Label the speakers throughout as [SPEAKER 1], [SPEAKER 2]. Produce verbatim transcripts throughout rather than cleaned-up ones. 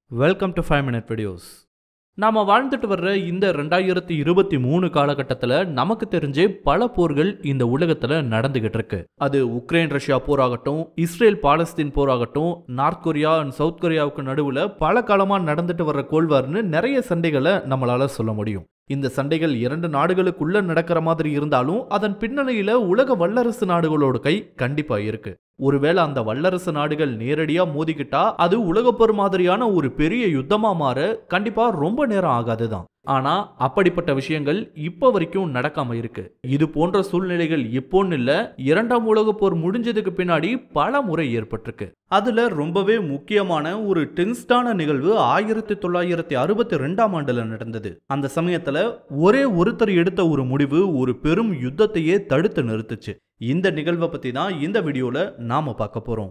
[SPEAKER 1] Welcome to five minute videos. நாம வாழ்ந்துட்டு வர்ற இந்த ரெண்டாயிரத்தி இருபத்தி மூணு காலகட்டத்தில் நமக்கு தெரிஞ்சே பல போர்கள் இந்த உலகத்தில் நடந்துகிட்டு இருக்கு. அது உக்ரைன் ரஷ்யா போராகட்டும், இஸ்ரேல் பாலஸ்தீன் போராகட்டும், நார்த் கொரியா அண்ட் சவுத் கொரியாவுக்கு நடுவில் பல காலமாக நடந்துட்டு வர்ற கோல்வார்னு நிறைய சண்டைகளை நம்மளால சொல்ல முடியும். இந்த சண்டைகள் இரண்டு நாடுகளுக்குள்ள நடக்கிற மாதிரி இருந்தாலும் அதன் பின்னணியில உலக வல்லரசு நாடுகளோட கை கண்டிப்பா இருக்கு. ஒருவேளை அந்த வல்லரசு நாடுகள் நேரடியா மோதிக்கிட்டா அது உலகப்போர் மாதிரியான ஒரு பெரிய யுத்தமா மாற கண்டிப்பா ரொம்ப நேரம் ஆகாதுதான். ஆனா அப்படிப்பட்ட விஷயங்கள் இப்ப வரைக்கும் நடக்காம இருக்கு. இது போன்ற சூழ்நிலைகள் இப்போன்னு இல்ல, இரண்டாம் உலக போர் முடிஞ்சதுக்கு பின்னாடி பல முறை ஏற்பட்டிருக்கு. அதுல ரொம்பவே முக்கியமான ஒரு டென்ஸ்டான நிகழ்வு ஆயிரத்தி தொள்ளாயிரத்தி அறுபத்தி ரெண்டாம் ஆண்டுல நடந்தது. அந்த சமயத்துல ஒரே ஒருத்தர் எடுத்த ஒரு முடிவு ஒரு பெரும் யுத்தத்தையே தடுத்து நிறுத்துச்சு. இந்த நிகழ்வை பத்தி தான் இந்த வீடியோல நாம பார்க்க போறோம்.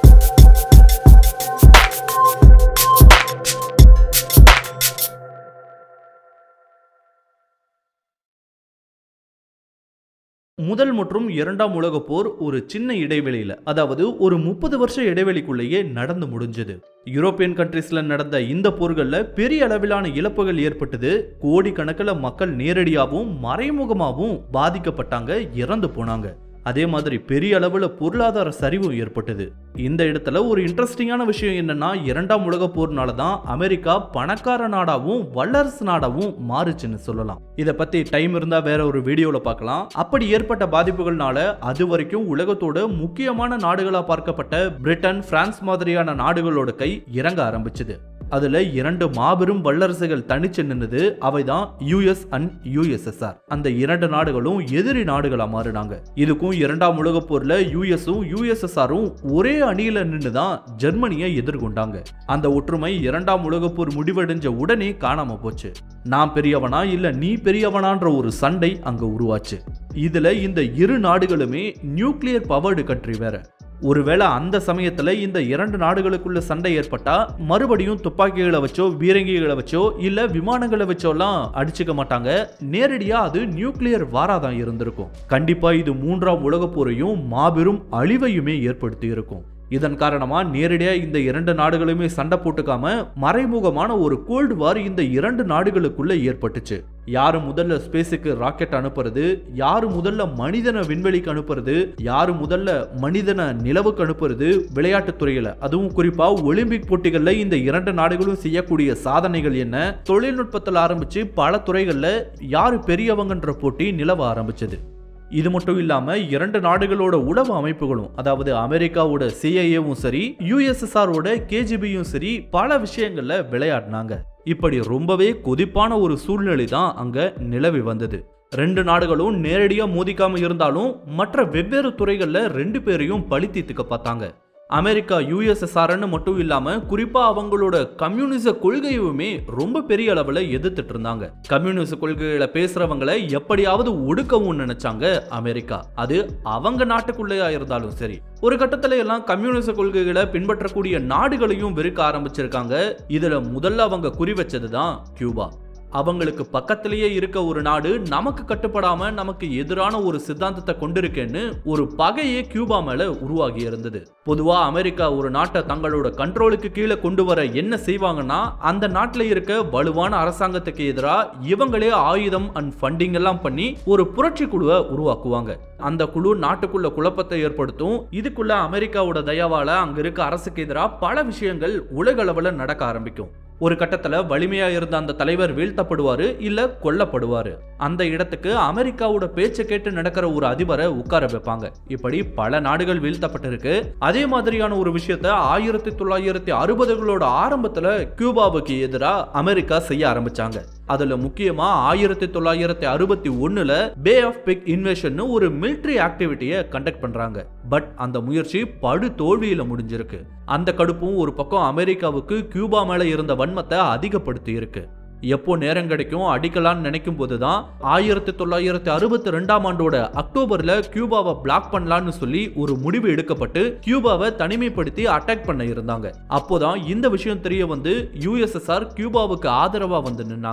[SPEAKER 1] முதல் மற்றும் இரண்டாம் உலக போர் ஒரு சின்ன இடைவெளியில, அதாவது ஒரு முப்பது வருஷ இடைவெளிக்குள்ளேயே நடந்து முடிஞ்சது. யூரோப்பியன் கண்ட்ரீஸ்ல நடந்த இந்த போர்கள்ல பெரிய அளவிலான இழப்புகள் ஏற்பட்டது. கோடிக்கணக்கில் மக்கள் நேரடியாகவும் மறைமுகமாகவும் பாதிக்கப்பட்டாங்க, இறந்து போனாங்க. அதே மாதிரி பெரிய அளவுல பொருளாதார சரிவும் ஏற்பட்டது. இந்த இடத்துல ஒரு இன்ட்ரெஸ்டிங்கான விஷயம் என்னன்னா, இரண்டாம் உலக போர்னால தான் அமெரிக்கா பணக்கார நாடாவும் வல்லரசு நாடாவும் மாறுச்சுன்னு சொல்லலாம். இதை பத்தி டைம் இருந்தா வேற ஒரு வீடியோல பார்க்கலாம். அப்படி ஏற்பட்ட பாதிப்புகள்னால அது வரைக்கும் உலகத்தோட முக்கியமான நாடுகளா பார்க்கப்பட்ட பிரிட்டன், பிரான்ஸ் மாதிரியான நாடுகளோட கை இறங்க ஆரம்பிச்சது. அதுல இரண்டு மாபெரும் வல்லரசுகள் தனிச்சு நின்னுது. அவைதான் யூஎஸ் அண்ட் யூஎஸ்எஸ்ஆர். அந்த இரண்டு நாடுகளும் எதிரி நாடுகளா மாறினாங்க. இதுக்கும் இரண்டாம் உலக போர்ல யூஎஸும் யூஎஸ்எஸ்ஆரும் ஒரே அணியில நின்னுதான் ஜெர்மனியை எதிர்கொண்டாங்க. அந்த ஒற்றுமை இரண்டாம் உலக போர் முடிவடைஞ்ச உடனே காணாம போச்சு. நான் பெரியவனா இல்ல நீ பெரியவனான்ற ஒரு சண்டை அங்க உருவாச்சு. இதுல இந்த இரு நாடுகளுமே நியூக்ளியர் பவர்டு கண்ட்ரி வேற. ஒருவேளை அந்த சமயத்துல இந்த இரண்டு நாடுகளுக்குள்ள சண்டை ஏற்பட்டா மறுபடியும் துப்பாக்கிகளை வச்சோ பீரங்கிகளை வச்சோ இல்ல விமானங்களை வச்சோலாம் அடிச்சுக்க மாட்டாங்க. நேரடியா அது நியூக்ளியர் வாராதான் இருந்திருக்கும். கண்டிப்பா இது மூன்றாம் உலக போரையும் மாபெரும் அழிவையுமே ஏற்படுத்தி இருக்கும். இதன் காரணமா நேரடியா இந்த இரண்டு நாடுகளுமே சண்டை போட்டுக்காம மறைமுகமான ஒரு கோல்டு வார் இந்த இரண்டு நாடுகளுக்குள்ள ஏற்பட்டுச்சு. யாரு முதல்ல ஸ்பேஸுக்கு ராக்கெட் அனுப்புறது, யாரு முதல்ல மனிதனை விண்வெளிக்கு அனுப்புறது, யாரு முதல்ல மனிதனை நிலவுக்கு அனுப்புறது, விளையாட்டு துறையில அதுவும் குறிப்பா ஒலிம்பிக் போட்டிகள்ல இந்த இரண்டு நாடுகளும் செய்யக்கூடிய சாதனைகள் என்ன, தொழில்நுட்பத்தில் ஆரம்பிச்சு பல துறைகள்ல யாரு பெரியவங்கன்ற போட்டி நிலவ ஆரம்பிச்சது. இது மட்டும் இல்லாம இரண்டு நாடுகளோட உளவு அமைப்புகளும், அதாவது அமெரிக்காவோட சிஐஏவும் சரி, யூஎஸ்எஸ்ஆரோட கேஜிபியும் சரி, பல விஷயங்கள்ல விளையாடினாங்க. இப்படி ரொம்பவே கொதிப்பான ஒரு சூழ்நிலை தான் அங்க நிலவி வந்தது. ரெண்டு நாடுகளும் நேரடியா மோதிக்காம இருந்தாலும் மற்ற வெவ்வேறு துறைகள்ல ரெண்டு பேரையும் பழி தீர்த்துக்க பார்த்தாங்க. அமெரிக்கா யூஎஸ்எஸ்ஆர்னு மட்டும் இல்லாம குறிப்பா அவங்களோட கம்யூனிச கொள்கையுமே ரொம்ப பெரிய அளவுல எதிர்த்துட்டு இருந்தாங்க. கம்யூனிச கொள்கைகளை பேசுறவங்களை எப்படியாவது ஒடுக்கவும் நினைச்சாங்க அமெரிக்கா. அது அவங்க நாட்டுக்குள்ளேயா இருந்தாலும் சரி. ஒரு கட்டத்துல எல்லாம் கம்யூனிச கொள்கைகளை பின்பற்றக்கூடிய நாடுகளையும் வெறுக்க ஆரம்பிச்சிருக்காங்க. இதுல முதல்ல அவங்க குறி வச்சதுதான் கியூபா. அவங்களுக்கு பக்கத்திலேயே இருக்க ஒரு நாடு நமக்கு கட்டுப்படாம நமக்கு எதிரான ஒரு சித்தாந்தத்தை கொண்டிருக்கேன்னு ஒரு பகையே கியூபா மேல உருவாகி இருந்தது. பொதுவா அமெரிக்கா ஒரு நாட்டை தங்களோட கண்ட்ரோலுக்கு கீழே கொண்டு வர என்ன செய்வாங்கன்னா, அந்த நாட்டில் இருக்க வலுவான அரசாங்கத்துக்கு எதிராக இவங்களே ஆயுதம் அண்ட் ஃபண்டிங் எல்லாம் பண்ணி ஒரு புரட்சி குழுவை உருவாக்குவாங்க. அந்த குழு நாட்டுக்குள்ள குழப்பத்தை ஏற்படுத்தும். இதுக்குள்ள அமெரிக்காவோட தயவால அங்க இருக்க அரசுக்கு எதிராக பல விஷயங்கள் உலக அளவுல நடக்க ஆரம்பிக்கும். ஒரு கட்டத்துல வலிமையா இருந்த அந்த தலைவர் வீழ்த்தப்படுவாரு இல்ல கொல்லப்படுவாரு. அந்த இடத்துக்கு அமெரிக்காவோட பேச்சை கேட்டு நடக்கிற ஒரு அதிபரை உட்கார வைப்பாங்க. இப்படி பல நாடுகள் வீழ்த்தப்பட்டிருக்கு. அதே மாதிரியான ஒரு விஷயத்த ஆயிரத்தி தொள்ளாயிரத்தி அறுபதுகளோட ஆரம்பத்துல கியூபாவுக்கு எதிராக அமெரிக்கா செய்ய ஆரம்பிச்சாங்க. அதுல முக்கியமா ஆயிரத்தி தொள்ளாயிரத்தி அறுபத்தி ஒண்ணுல பே ஆஃப் பிக் இன்வேஷன் ஒரு மிலிட்டரி ஆக்டிவிட்டியை கண்டக்ட் பண்றாங்க. பட் அந்த முயற்சி படு தோல்வியில முடிஞ்சிருக்கு. அந்த கடுப்பும் ஒரு பக்கம் அமெரிக்காவுக்கு கியூபா மேல இருந்த வன்மத்தை அதிகப்படுத்தி இருக்கு. எப்போ நேரம் கிடைக்கும் அடிக்கலான்னு நினைக்கும் போதுதான் ஆயிரத்தி தொள்ளாயிரத்தி அறுபத்தி ரெண்டாம் ஆண்டோட அக்டோபர்ல கியூபாவை பிளாக் பண்ணலான்னு சொல்லி ஒரு முடிவு எடுக்கப்பட்டு கியூபாவை தனிமைப்படுத்தி அட்டாக் பண்ண இருந்தாங்க. அப்போதான் இந்த விஷயம் தெரிய வந்து யூஎஸ்எஸ்ஆர் கியூபாவுக்கு ஆதரவா வந்து நின்னாங்க.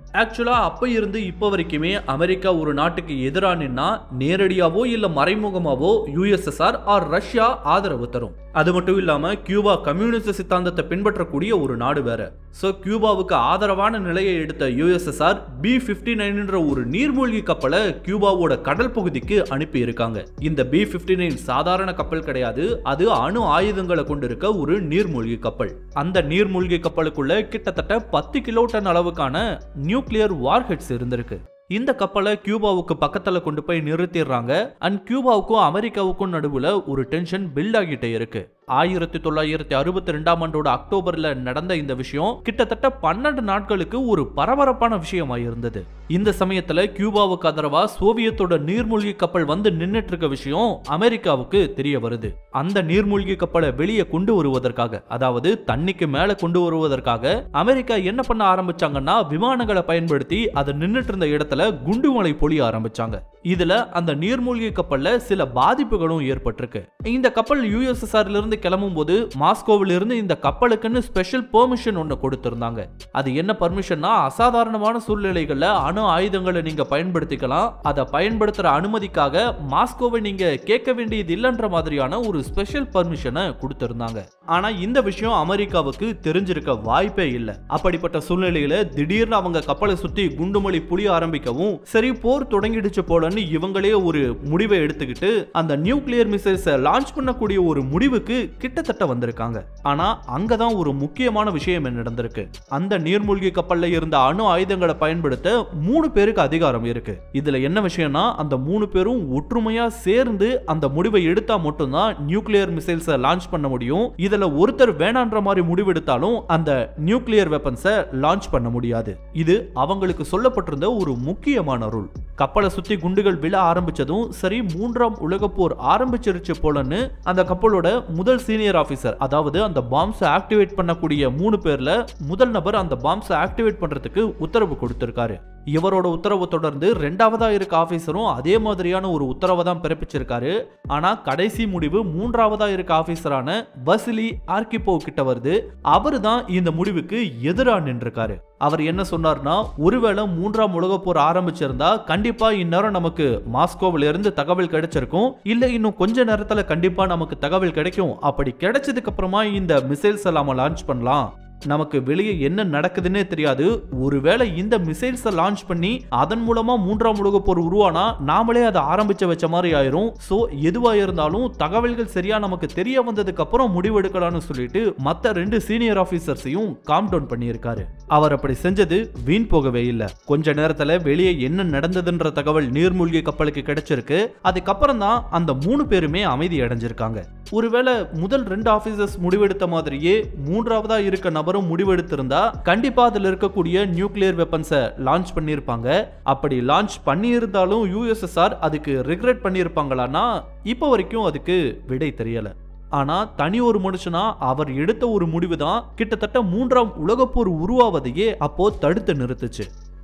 [SPEAKER 1] ஆக்சுவலா அப்ப இருந்து இப்ப வரைக்குமே அமெரிக்கா ஒரு நாட்டுக்கு எதிரா நின்னா நேரடியாவோ இல்ல மறைமுகமாவோ யுஎஸ்எஸ்ஆர் ஆர் ரஷ்யா ஆதரவு தரும். அது மட்டும் இல்லாம கியூபா கம்யூனிஸ்ட் சித்தாந்தத்தை பின்பற்றக்கூடிய ஒரு நாடு வேற. சோ கியூபாவுக்கு ஆதரவான நிலையை எடுத்த யுஎஸ்எஸ்ஆர் பி பிப்டி நைன் என்ற ஒரு நீர்மூழ்கி கப்பலை கியூபாவோட கடல் பகுதிக்கு அனுப்பி இருக்காங்க. இந்த பி பிப்டி நைன் சாதாரண கப்பல் கிடையாது, அது அணு ஆயுதங்களை கொண்டிருக்க ஒரு நீர்மூழ்கி கப்பல். அந்த நீர்மூழ்கி கப்பலுக்குள்ள கிட்டத்தட்ட பத்து கிலோ டன் அளவுக்கான நியூக்ளியர் வார்ஹெட்ஸ் இருந்திருக்கு. இந்த கப்பலை கியூபாவுக்கு பக்கத்துல கொண்டு போய் நிறுத்திடுறாங்க. அண்ட் கியூபாவுக்கும் அமெரிக்காவுக்கும் நடுவுல ஒரு டென்ஷன் பில்ட் ஆகிட்டே இருக்கு. ஆயிரத்தி தொள்ளாயிரத்தி அறுபத்தி ரெண்டாம் ஆண்டோட அக்டோபர்ல நடந்த இந்த விஷயம் கிட்டத்தட்ட பன்னெண்டு நாட்களுக்கு ஒரு பரபரப்பான விஷயமா இருந்தது. இந்த சமயத்துல கியூபாவுக்கு ஆதரவா சோவியத்தோட நீர்மூழ்கி கப்பல் வந்து நின்னுட்டு இருக்க விஷயம் அமெரிக்காவுக்கு தெரிய வருது. அந்த நீர்மூழ்கி கப்பலை வெளியே கொண்டு வருவதற்காக, அதாவது தண்ணிக்கு மேல கொண்டு வருவதற்காக அமெரிக்கா என்ன பண்ண ஆரம்பிச்சாங்கன்னா விமானங்களை பயன்படுத்தி அதை நின்னுட்டு இருந்த இடத்துல குண்டுமலை பொழிய ஆரம்பிச்சாங்க. இதுல அந்த நீர்மூழ்கி கப்பல்ல சில பாதிப்புகளும் ஏற்பட்டிருக்கு. இந்த கப்பல் யுஎஸ்எஸ்ஆர்ல இருந்து கிளம்பும் போது மாஸ்கோவில் இருந்து இந்த கப்பலுக்குன்னு ஸ்பெஷல் பெர்மிஷன் ஒன்னு கொடுத்திருந்தாங்க. அது என்ன பர்மிஷன்னா, அசாதாரணமான சூழ்நிலைகள்ல அணு ஆயுதங்களை நீங்க பயன்படுத்திக்கலாம், அதை பயன்படுத்துற அனுமதிக்காக மாஸ்கோவை நீங்க கேட்க வேண்டியது இல்லைன்ற மாதிரியான ஒரு ஸ்பெஷல் பர்மிஷனை கொடுத்திருந்தாங்க. ஆனா இந்த விஷயம் அமெரிக்காவுக்கு தெரிஞ்சிருக்க வாய்ப்பே இல்லை. அப்படிப்பட்ட சூழ்நிலையில திடீர்னு அவங்க கப்பலை சுத்தி குண்டுமலை புளிய ஆரம்பிக்கவும், சரி போர் தொடங்கிடுச்சு போலன்னு இவங்களே ஒரு முடிவை எடுத்துக்கிட்டு அந்த நியூக்ளியர் மிசைல்ஸ் லான்ச் பண்ணக்கூடிய ஒரு முடிவுக்கு கிட்டத்தட்ட வந்திருக்காங்க. ஆனா அங்கதான் ஒரு முக்கியமான விஷயம் என்ன நடந்திருக்கு. அந்த நீர்மூழ்கி கப்பல்ல இருந்த அணு ஆயுதங்களை பயன்படுத்த மூணு பேருக்கு அதிகாரம் இருக்கு. இதுல என்ன விஷயம்னா, அந்த மூணு பேரும் ஒற்றுமையா சேர்ந்து அந்த முடிவை எடுத்தா மட்டும்தான் நியூக்ளியர் மிசைல்ஸ் லான்ச் பண்ண முடியும். இதுல ஒருத்தர் வேணான்ற மாதிரி முடிவெடுத்தாலும் அந்த நியூக்ளியர் வெப்பன்ஸை லான்ச் பண்ண முடியாது. இது அவங்களுக்கு சொல்லப்பட்டிருந்த ஒரு முக்கியமான ரூல். கப்பலை சுத்தி குண்டுகள் விழ ஆரம்பிச்சதும் சரி மூன்றாம் உலக போர் ஆரம்பிச்சிருச்சு போலன்னு அந்த கப்பலோட முதல் சீனியர் ஆபீசர், அதாவது அந்த பாம்ஸ் ஆக்டிவேட் பண்ணக்கூடிய மூணு பேர்ல முதல் நபர் அந்த பாம்ஸ் ஆக்டிவேட் பண்றதுக்கு உத்தரவு கொடுத்திருக்காரு. இவரோட உத்தரவு தொடர்ந்து ரெண்டாவதா இருக்க ஆபீசரும் அதே மாதிரியான ஒரு உத்தரவை தான் பிறப்பிச்சிருக்காரு. ஆனா கடைசி முடிவு மூன்றாவதா இருக்க ஆபீசரான வசிலி ஆர்கிபோவ் கிட்ட வருது. அவரு தான் இந்த முடிவுக்கு எதிரா நின்றுருக்காரு. அவர் என்ன சொன்னார்னா, ஒருவேளை மூன்றாம் உலக போர் ஆரம்பிச்சிருந்தா கண்டிப்பா இந்நேரம் நமக்கு மாஸ்கோவில இருந்து தகவல் கிடைச்சிருக்கும், இல்ல இன்னும் கொஞ்ச நேரத்துல கண்டிப்பா நமக்கு தகவல் கிடைக்கும். அப்படி கிடைச்சதுக்கு அப்புறமா இந்த மிசைல்ஸ் எல்லாம் லான்ச் பண்ணலாம். நமக்கு வெளியே என்ன நடக்குதுன்னே தெரியாது. ஒருவேளை இந்த மிசைல்ஸ் லான்ச் பண்ணி அதன் மூலமா மூன்றாம் உலக போர் உருவானா நாமளே அதை ஆரம்பிச்ச வச்ச மாதிரி ஆயிரும். சோ எதுவா இருந்தாலும் தகவல்கள் சரியா நமக்கு தெரிய வந்ததுக்கு அப்புறம் முடிவெடுக்கலாம்னு சொல்லிட்டு மத்த ரெண்டு சீனியர் ஆபீசர்ஸையும் காம் டவுன் பண்ணியிருக்காரு. அவர் அப்படி செஞ்சது வீண் போகவே இல்லை. கொஞ்ச நேரத்துல வெளியே என்ன நடந்ததுன்ற தகவல் நீர்மூழ்கி கப்பலுக்கு கிடைச்சிருக்கு. அதுக்கப்புறம் தான் அந்த மூணு பேருமே அமைதி அடைஞ்சிருக்காங்க. ஒருவேளை முதல் ரெண்டு ஆபீசர்ஸ் முடிவெடுத்த மாதிரியே மூன்றாவதா இருக்க நபரும் முடிவெடுத்திருந்தா கண்டிப்பா அதுல இருக்கக்கூடிய நியூக்ளியர் வெப்பன்ஸை லான்ச் பண்ணியிருப்பாங்க. அப்படி லான்ச் பண்ணியிருந்தாலும் யுஎஸ்எஸ்ஆர் அதுக்கு ரிக்ரெட் பண்ணியிருப்பாங்களான்னா இப்போ வரைக்கும் அதுக்கு விடை தெரியல. ஆனா தனி ஒரு மனுஷனா அவர் எடுத்த ஒரு முடிவு தான் கிட்டத்தட்ட மூன்றாம் உலகப்போர் உருவாவதையே அப்போ தடுத்து நிறுத்துச்சு.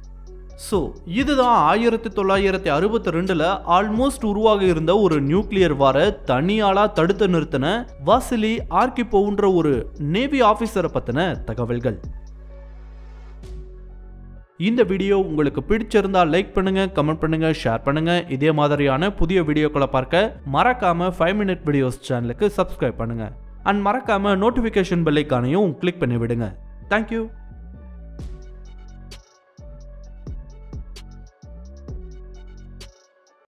[SPEAKER 1] சோ இதுதான் ஆயிரத்தி தொள்ளாயிரத்தி அறுபத்தி ரெண்டுல ஆல்மோஸ்ட் உருவாக இருந்த ஒரு நியூக்ளியர் வார தனியாளா தடுத்து நிறுத்தின வாசிலி ஆர்கிபோவ்ன்ற ஒரு நேவி ஆபீசரை பத்தின தகவல்கள். இந்த வீடியோ உங்களுக்கு பிடிச்சிருந்தா லைக் பண்ணுங்க, கமெண்ட் பண்ணுங்க, ஷேர் பண்ணுங்க. இதே மாதிரியான புதிய வீடியோக்களை பார்க்க மறக்காம ஃபைவ் மினிட் வீடியோஸ் சேனலுக்கு சப்ஸ்கிரைப் பண்ணுங்க. அண்ட் மறக்காம நோட்டிபிகேஷன் பெல் ஐகானையும் கிளிக் பண்ணி விடுங்க. தேங்க்யூ.